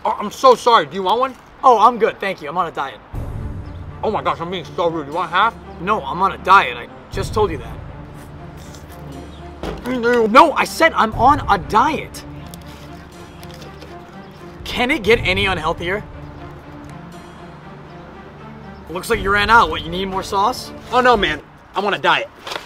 Oh, I'm so sorry. Do you want one? Oh, I'm good, thank you. I'm on a diet. Oh my gosh, I'm being so rude. You want half? No, I'm on a diet. I just told you that. No, I said I'm on a diet. Can it get any unhealthier? Looks like you ran out. What, you need more sauce? Oh no, man. I'm on a diet.